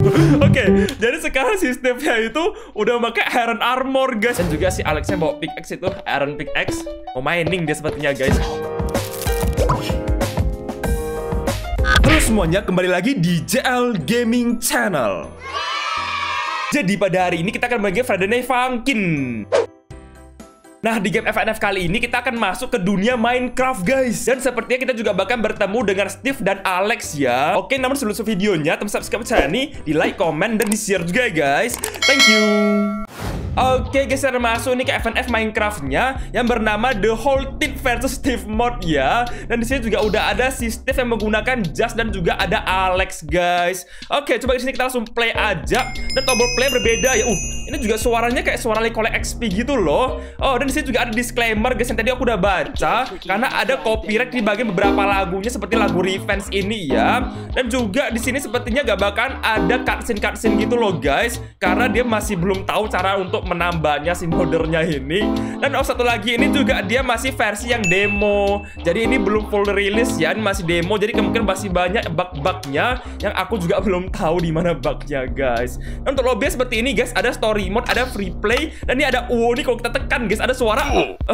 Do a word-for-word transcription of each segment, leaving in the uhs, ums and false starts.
Oke, jadi sekarang sistemnya itu udah pakai Iron Armor guys. Dan juga si Alexnya bawa pickaxe itu, Iron pickaxe. Mau mining dia sepertinya guys. Halo semuanya, kembali lagi di J L Gaming Channel. Jadi pada hari ini kita akan bagi Friday Night Funkin'. Nah, di game F N F kali ini kita akan masuk ke dunia Minecraft, guys. Dan sepertinya kita juga bakal bertemu dengan Steve dan Alex ya. Oke, namun sebelum videonya, teman subscribe channel ini, di like, komen, dan di share juga ya, guys. Thank you. Oke guys, kita masuk nih ke F N F Minecraft-nya yang bernama The Whole Team versus Steve Mod ya. Dan di sini juga udah ada si Steve yang menggunakan jas dan juga ada Alex, guys. Oke, coba di sini kita langsung play aja. Dan tombol play berbeda ya. Uh, ini juga suaranya kayak suara collect X P gitu loh. Oh, dan di sini juga ada disclaimer guys yang tadi aku udah baca karena ada copyright di bagian beberapa lagunya seperti lagu Revenge ini ya. Dan juga di sini sepertinya gak bakal ada cutscene-cutscene gitu loh, guys, karena dia masih belum tahu cara untuk menambahnya si moddernya ini. Dan oh, satu lagi ini juga dia masih versi yang demo. Jadi ini belum full release ya, ini masih demo. Jadi kemungkinan masih banyak bug-bugnya yang aku juga belum tahu di mana bugnya, guys. Dan untuk lobby seperti ini, guys, ada story mode, ada free play, dan ini ada U. Ini kalau kita tekan, guys, ada suara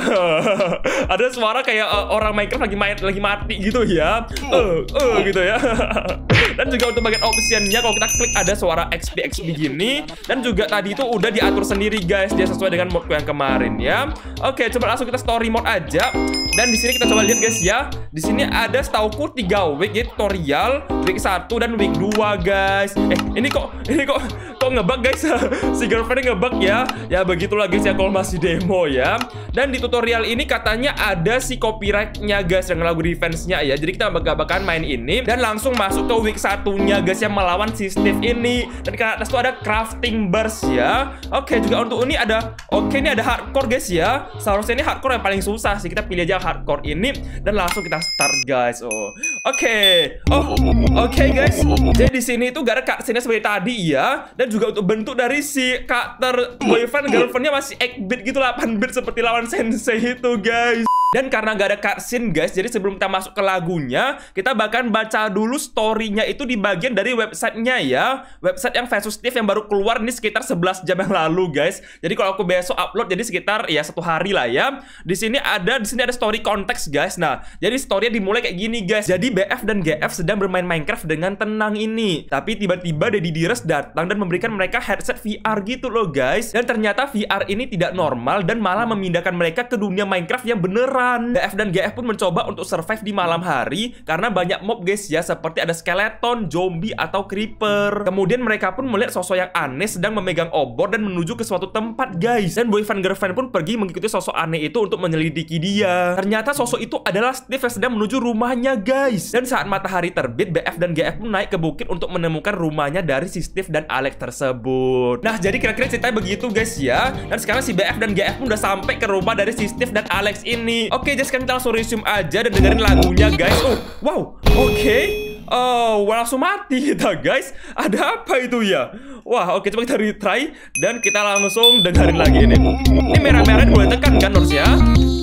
ada suara kayak uh, orang Minecraft lagi main lagi mati gitu ya. Eh, uh, uh, gitu ya. Dan juga untuk bagian optionnya kalau kita klik ada suara X P X P gini. Dan juga tadi itu udah diatur sendiri, guys, dia sesuai dengan modku yang kemarin ya. Oke, coba langsung kita story mode aja. Dan di sini kita coba lihat, guys ya. Di sini ada setauku tiga week ya, tutorial, week satu dan week dua, guys. Eh, ini kok ini kok kok ngebug, guys. Si girlfriend ngebug ya. Ya begitulah, guys ya, kalau masih demo ya. Dan di tutorial ini katanya ada si copyright-nya, guys, dengan lagu Revenge-nya ya. Jadi kita gak bakalan main ini dan langsung masuk ke week satunya, guys, yang melawan si Steve ini. Dan ke atas tuh ada crafting bars ya. Oke, juga untuk ini ada, oke, ini ada hardcore, guys ya. Seharusnya ini hardcore yang paling susah sih. Kita pilih aja hardcore ini dan langsung kita start, guys. Oh, oke. Oh, oke, okay, guys. Jadi di sini itu gak ada cutscene seperti tadi ya. Dan juga untuk bentuk dari si karakter boyfriend girlfriendnya masih eight bit gitu, delapan bit seperti lawan Sensei itu, guys. Dan karena gak ada cutscene, guys, jadi sebelum kita masuk ke lagunya, kita bahkan baca dulu story-nya itu di bagian dari websitenya ya. Website yang versus Steve yang baru keluar ini sekitar sebelas jam yang lalu, guys. Jadi kalau aku besok upload, jadi sekitar ya satu hari lah ya. Di sini ada di sini ada story konteks, guys. Nah, jadi story-nya dimulai kayak gini, guys. Jadi B F dan G F sedang bermain Minecraft dengan tenang ini. Tapi tiba-tiba Daddy Dearest datang dan memberikan mereka headset V R gitu loh, guys. Dan ternyata V R ini tidak normal dan malah memindahkan mereka ke dunia Minecraft yang beneran. B F dan G F pun mencoba untuk survive di malam hari karena banyak mob, guys ya, seperti ada skeleton, zombie, atau creeper. Kemudian mereka pun melihat sosok yang aneh sedang memegang obor dan menuju ke suatu tempat, guys. Dan boyfriend girlfriend pun pergi mengikuti sosok aneh itu untuk menyelidiki dia. Ternyata sosok itu adalah Steve yang sedang menuju rumahnya, guys. Dan saat matahari terbit, B F dan G F pun naik ke bukit untuk menemukan rumahnya dari si Steve dan Alex tersebut. Nah, jadi kira-kira ceritanya begitu, guys ya. Dan sekarang si B F dan G F pun udah sampai ke rumah dari si Steve dan Alex ini. Oke, jadi sekarang kita langsung resume aja dan dengerin lagunya, guys. Oh, wow, oke. Okay. Oh, langsung mati kita, guys. Ada apa itu ya? Wah, oke, coba kita retry dan kita langsung dengerin lagi ini. Ini merah-merah boleh tekan kan, Nors ya?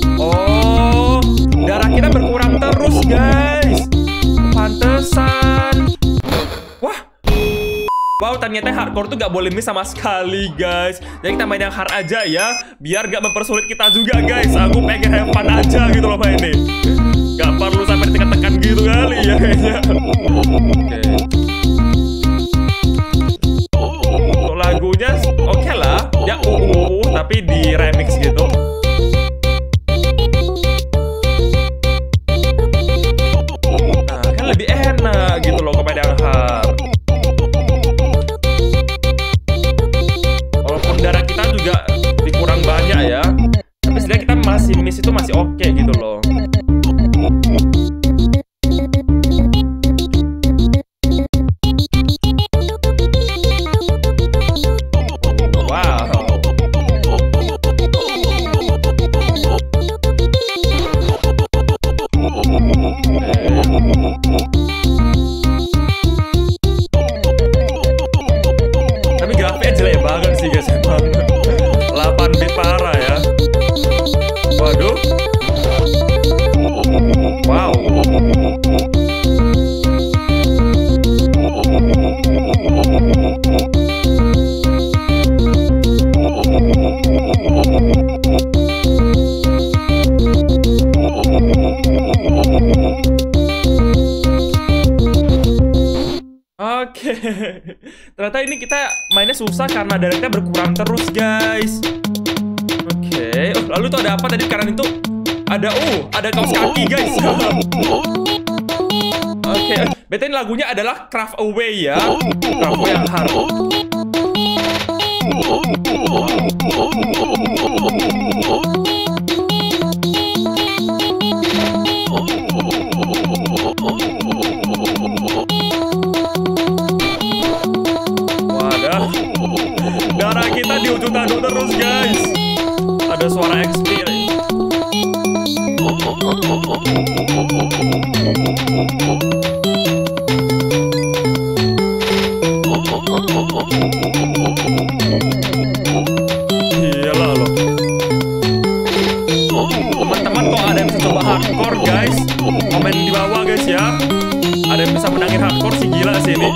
Oh, darah kita berkurang terus, guys. Pantesan. Wah. Wow, ternyata hardcore tuh gak boleh miss sama sekali, guys. Jadi kita main yang hard aja ya, biar gak mempersulit kita juga, guys. Aku pengen have fun aja gitu loh main ini. Gak perlu sampai ditekan-tekan gitu kali ya kayaknya. Oke. Untuk lagunya oke okay lah. Ya uh, uh, uh, tapi di remix gitu. Nah, kan lebih enak gitu loh kalau main yang hard. Darah kita juga dikurang banyak ya. Tapi sebenarnya kita masih miss itu masih oke okay gitu loh. Wow. Oke, ternyata ini kita mainnya susah karena darahnya berkurang terus, guys. Oke, oh, lalu itu ada apa tadi sekarang itu? Ada, oh, ada kaos kaki, guys. Oke, btw ini lagunya adalah Craft Away ya. Craft Away yang hard. Wadah, darah kita di ujung tanduk terus, guys. Ada suara X P. Iyalah loh. Teman-teman kok ada yang bisa coba hardcore, guys? Komen di bawah, guys ya. Ada yang bisa menangin hardcore sih, gila sih ini.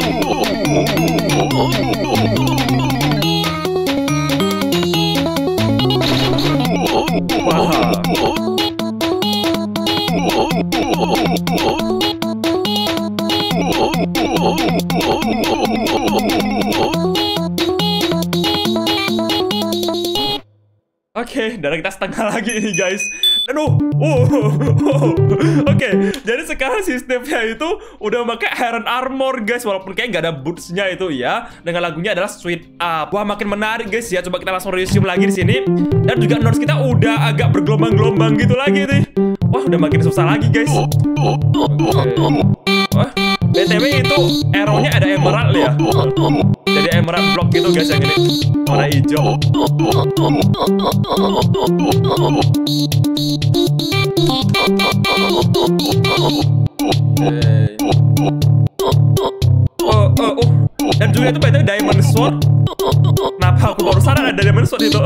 Wah. Oke, darah kita setengah lagi ini, guys. Aduh, uh, uh. Oke, jadi sekarang sistemnya itu udah pakai Iron Armor, guys. Walaupun kayak nggak ada bootsnya itu ya. Dengan lagunya adalah Sweet Up. Wah, makin menarik, guys ya. Coba kita langsung resume lagi di sini. Dan juga notes kita udah agak bergelombang-gelombang gitu lagi nih. Wah, udah makin susah lagi, guys. Oke. Wah, B T W itu arrow-nya ada emerald ya. Jadi emerald block gitu, guys, yang ini warna hijau. Okay. Oh, oh, oh. Dan juga itu B T W diamond sword. Kenapa aku baru sadar ada diamond sword itu?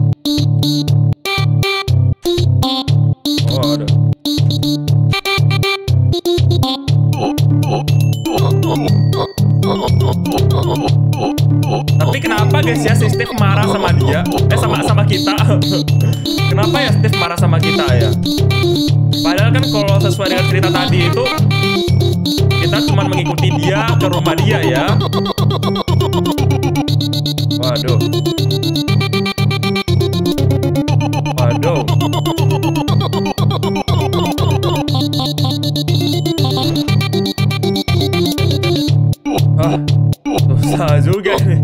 Oh, aduh. Tapi kenapa, guys ya, si Steve marah sama dia? Eh, sama sama kita. Kenapa ya Steve marah sama kita ya? Padahal kan kalau sesuai dengan cerita tadi itu kita cuma mengikuti dia ke rumah dia ya. Waduh. Waduh. Ah, susah juga nih.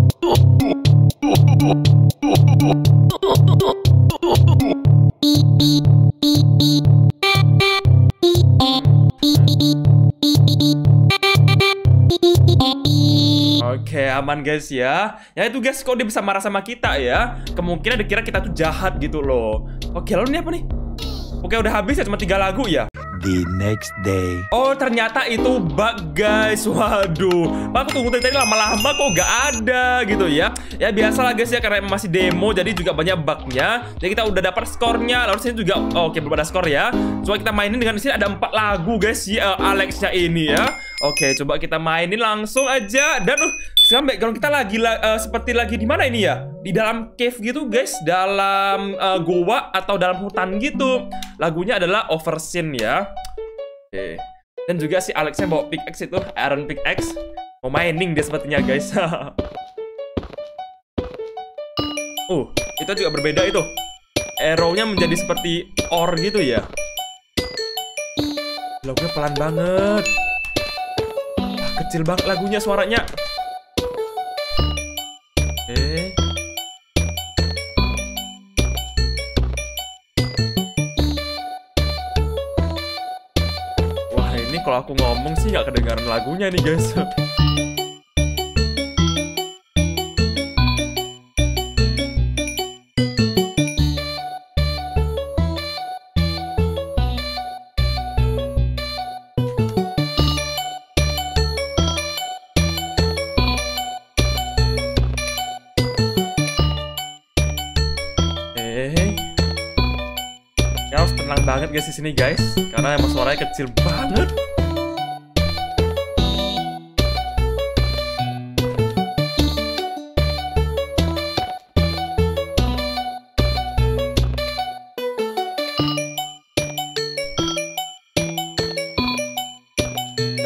Oke, aman, guys ya. Ya itu, guys, kok dia bisa marah sama kita ya? Kemungkinan dikira kita tuh jahat gitu loh. Oke, lalu ini apa nih? Oke, udah habis ya, cuma tiga lagu ya. The next day. Oh, ternyata itu bug, guys. Waduh, aku tunggu tadi lama-lama kok gak ada gitu ya. Ya biasalah, guys ya, karena masih demo jadi juga banyak bugnya. Jadi kita udah dapat skornya. Lalu sini juga, oh, oke, belum ada skor ya. Coba kita mainin dengan sini ada empat lagu, guys ya, Alexnya ini ya. Oke, coba kita mainin langsung aja. Dan uh, sekarang background kita lagi uh, seperti lagi di mana ini ya? Di dalam cave gitu, guys, dalam uh, goa atau dalam hutan gitu. Lagunya adalah Overseen ya. Oke. Dan juga si Alexnya bawa pickaxe itu, iron pickaxe. Mau mining dia sepertinya, guys. Uh, itu juga berbeda itu. Arrow-nya menjadi seperti ore gitu ya. Lagunya pelan banget. Wah, kecil banget lagunya, suaranya. Eh. Wah, ini kalau aku ngomong sih nggak kedengaran lagunya nih, guys. Ya, harus tenang banget, guys, di sini, guys, karena emang suaranya kecil banget.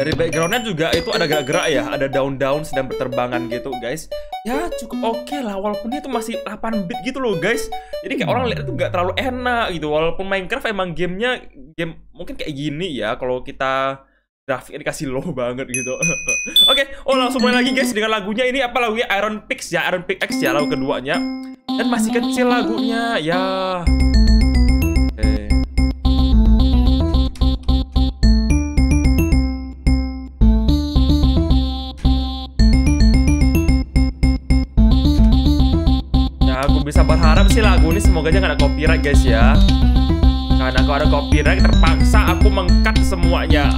Dari backgroundnya juga itu ada gerak-gerak ya, ada daun-daun sedang berterbangan gitu guys. Ya cukup oke lah, walaupun itu masih delapan bit gitu loh guys. Jadi kayak orang lihat itu nggak terlalu enak gitu. Walaupun Minecraft emang gamenya game mungkin kayak gini ya, kalau kita grafiknya dikasih low banget gitu. Oke, oh langsung mulai lagi guys dengan lagunya. Ini apa lagunya? Iron Pix ya, Iron Pickaxe ya lagu keduanya. Dan masih kecil lagunya ya. Oke. Aku bisa berharap sih lagu ini semoga aja gak ada copyright guys ya. Karena kalau ada copyright terpaksa aku meng-cut semuanya.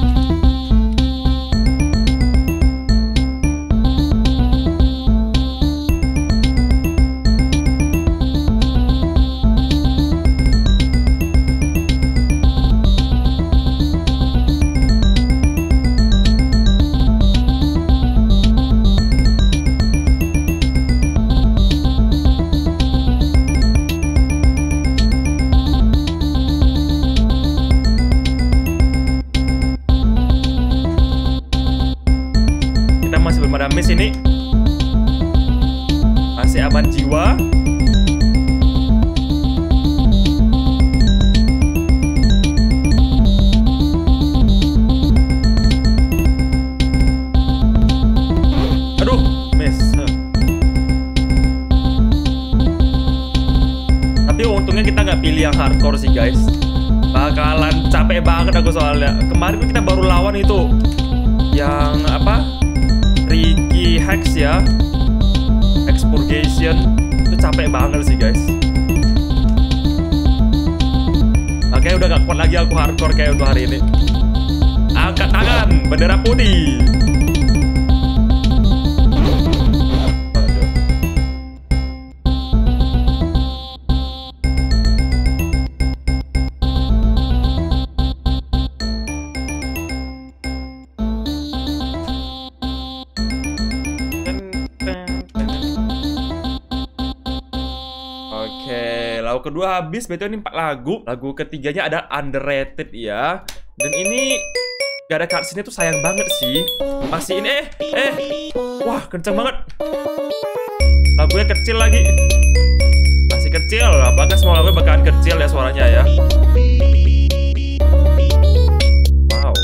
Miss ini masih aman jiwa. Aduh, miss. Tapi untungnya kita nggak pilih yang hardcore sih guys. Bakalan capek banget aku soalnya. Kemarin kita baru lawan itu yang apa? Ricky Hex ya, Expurgation. Itu capek banget sih guys. Makanya udah gak kuat lagi aku hardcore kayak untuk hari ini. Angkat tangan, bendera putih. Lagu kedua habis, betul ini empat lagu. Lagu ketiganya ada Underrated ya. Dan ini gak ada cutscene tuh sayang banget sih. Masih ini eh eh. Wah, kenceng banget. Lagunya kecil lagi. Masih kecil. Apakah semua lagunya bakalan kecil ya suaranya ya? Wow.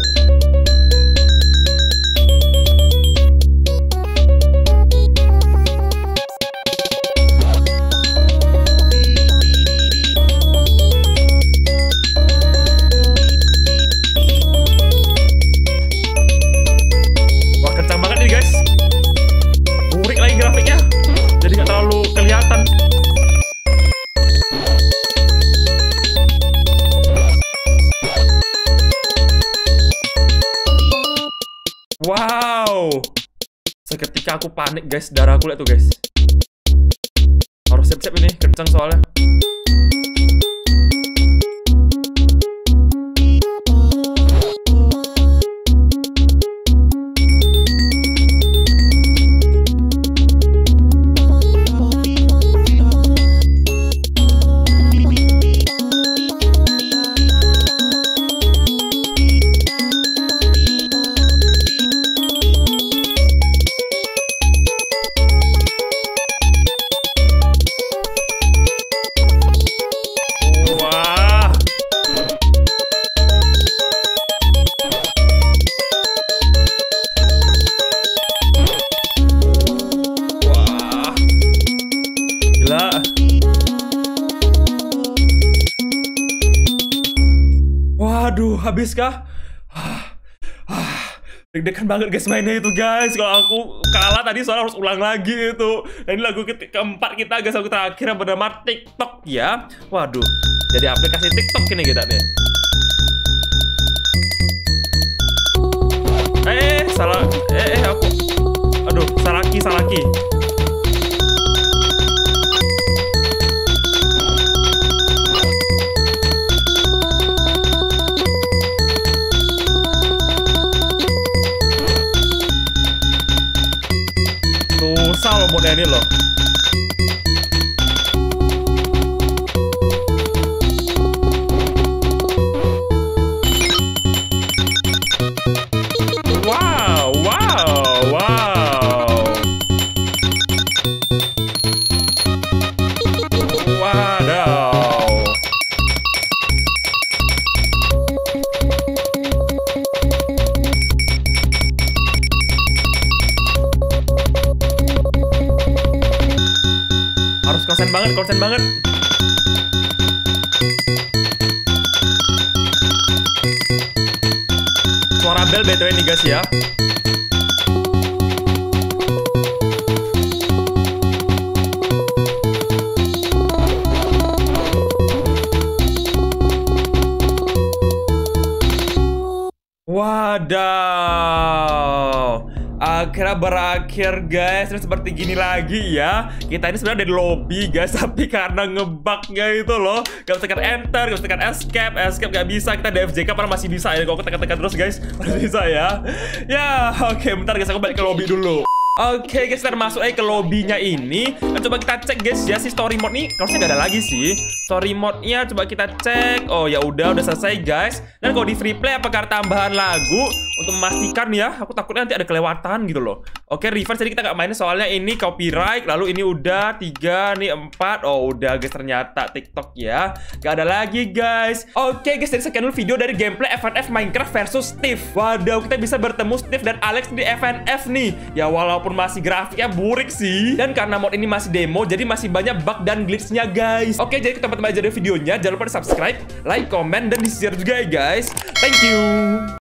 Wow, seketika aku panik guys, darah aku lihat tuh guys. Harus siap-siap ini, kencang soalnya. Waduh, habis kah? Deg-degan banget guys mainnya itu guys. Kalau aku kalah tadi soalnya harus ulang lagi itu. Dan ini lagu ke keempat kita guys, lagu terakhir yang bernama TikTok ya. Waduh, jadi aplikasi TikTok ini kita nih. Eh, salah. Eh, eh aku. Aduh, salaki, salaki. Susah loh model ini loh. konsen banget, konsen banget. Suara bel B T W nih guys ya. Wadaw, akhirnya berakhir guys. Dan seperti gini lagi ya. Kita ini sebenarnya dari lobby guys, tapi karena ngebugnya itu loh, gak bisa tekan enter, gak bisa tekan escape, escape gak bisa. Kita D F J K padahal masih bisa ya. Kalau aku tekan-tekan terus guys, masih bisa ya. Ya oke, bentar guys, aku balik ke lobby dulu. Oke guys, kita masuk aja ke lobbynya ini. Dan coba kita cek guys ya, si story mode nih harusnya nggak ada lagi sih. Story mode-nya coba kita cek. Oh ya udah, udah selesai guys. Dan kalau di free play apakah ada tambahan lagu untuk memastikan ya? Aku takutnya nanti ada kelewatan gitu loh. Oke, reverse jadi kita nggak mainin soalnya ini copyright. Lalu ini udah tiga, nih empat. Oh udah guys, ternyata TikTok ya. Gak ada lagi guys. Oke guys, jadi sekian dulu video dari gameplay F N F Minecraft versus Steve. Waduh, kita bisa bertemu Steve dan Alex di F N F nih. Ya walaupun masih grafiknya burik sih. Dan karena mod ini masih demo, jadi masih banyak bug dan glitch-nya guys. Oke, jadi kita tempat aja videonya. Jangan lupa di subscribe, like, comment, dan di share juga ya guys. Thank you.